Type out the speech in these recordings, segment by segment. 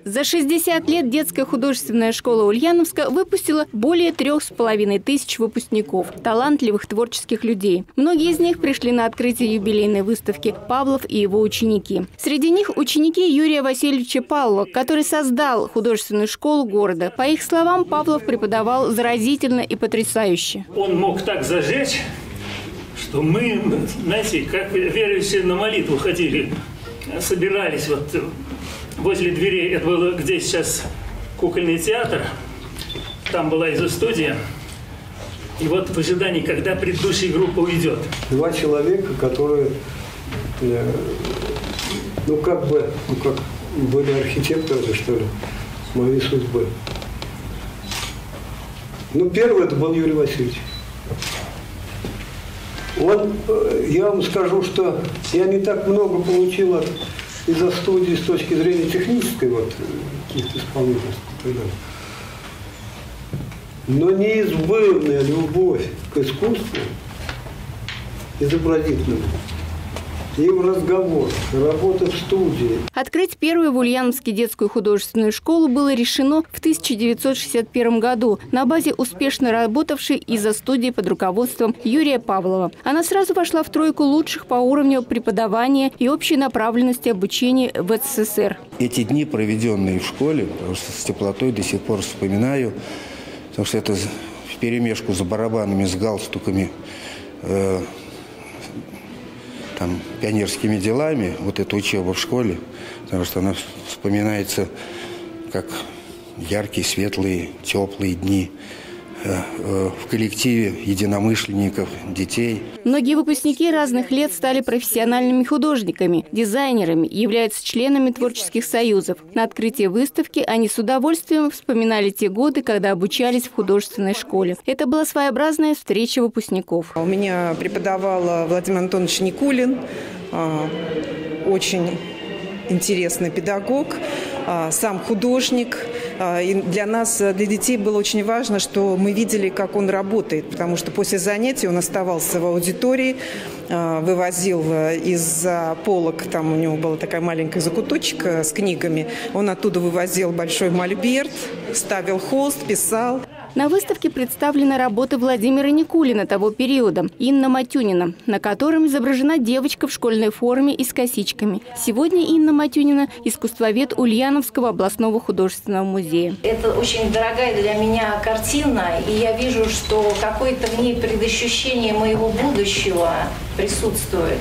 За 60 лет детская художественная школа Ульяновска выпустила более 3500 выпускников, талантливых творческих людей. Многие из них пришли на открытие юбилейной выставки «Павлов и его ученики». Среди них ученики Юрия Васильевича Павлова, который создал художественную школу города. По их словам, Павлов преподавал заразительно и потрясающе. Он мог так зажечь, что мы, знаете, как верующие на молитву ходили, собирались вот возле дверей. Это было, где сейчас кукольный театр, там была изо-студия. И вот в ожидании, когда предыдущая группа уйдет. Два человека, которые, как были архитекторы, что ли, моей судьбы. Первый это был Юрий Васильевич. Я вам скажу, что я не так много получил из-за студии с точки зрения технической, каких-то исполнительств. Но неизбывная любовь к искусству изобразительному и в разговорах, работа в студии. Открыть первую в Ульяновске детскую художественную школу было решено в 1961 году на базе успешно работавшей изо-студии под руководством Юрия Павлова. Она сразу вошла в тройку лучших по уровню преподавания и общей направленности обучения в СССР. Эти дни, проведенные в школе, потому что с теплотой до сих пор вспоминаю, потому что это вперемешку с барабанами, с галстуками, пионерскими делами, эта учеба в школе, потому что она вспоминается как яркие, светлые, теплые дни в коллективе единомышленников, детей. Многие выпускники разных лет стали профессиональными художниками, дизайнерами, являются членами творческих союзов. На открытии выставки они с удовольствием вспоминали те годы, когда обучались в художественной школе. Это была своеобразная встреча выпускников. У меня преподавал Владимир Антонович Никулин, очень интересный педагог, сам художник. И для нас, для детей было очень важно, что мы видели, как он работает, потому что после занятий он оставался в аудитории, вывозил из-за полок, там у него была такая маленькая закуточек с книгами, он оттуда вывозил большой мольберт, ставил холст, писал. На выставке представлены работы Владимира Никулина того периода, Инна Матюнина, на котором изображена девочка в школьной форме и с косичками. Сегодня Инна Матюнина – искусствовед Ульяновского областного художественного музея. Это очень дорогая для меня картина, и я вижу, что какое-то в ней предощущение моего будущего присутствует.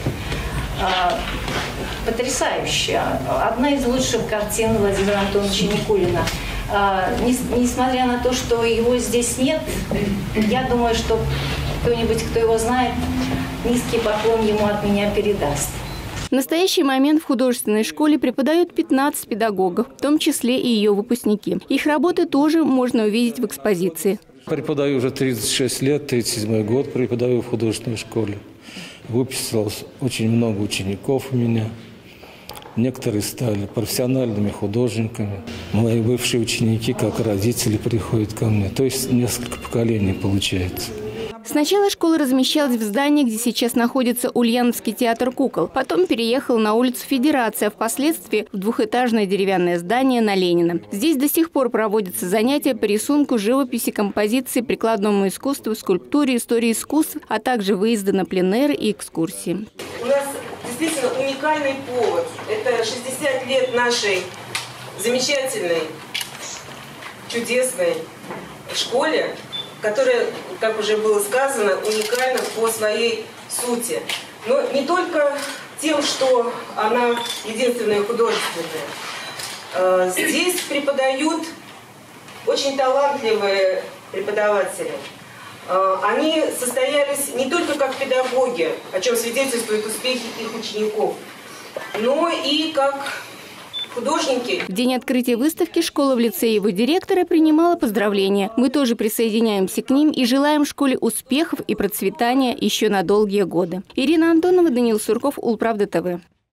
Потрясающе. Одна из лучших картин Владимира Антоновича Никулина. Несмотря на то, что его здесь нет, я думаю, что кто-нибудь, кто его знает, низкий поклон ему от меня передаст. В настоящий момент в художественной школе преподают 15 педагогов, в том числе и ее выпускники. Их работы тоже можно увидеть в экспозиции. Преподаю уже 36 лет, 37 год преподаю в художественной школе. Выпустилось очень много учеников у меня. Некоторые стали профессиональными художниками. Мои бывшие ученики, как родители, приходят ко мне. То есть несколько поколений получается. Сначала школа размещалась в здании, где сейчас находится Ульяновский театр кукол. Потом переехала на улицу Федерации, а впоследствии в двухэтажное деревянное здание на Ленина. Здесь до сих пор проводятся занятия по рисунку, живописи, композиции, прикладному искусству, скульптуре, истории искусств, а также выезды на пленэры и экскурсии. У нас действительно уникальный повод. Это 60 лет нашей замечательной, чудесной школе, которая, как уже было сказано, уникальна по своей сути. Но не только тем, что она единственная художественная. Здесь преподают очень талантливые преподаватели. Они состоялись не только как педагоги, о чем свидетельствуют успехи их учеников, но и как художники. В день открытия выставки школа в лице его директора принимала поздравления. Мы тоже присоединяемся к ним и желаем школе успехов и процветания еще на долгие годы. Ирина Антонова, Даниил Сурков, Улправда ТВ.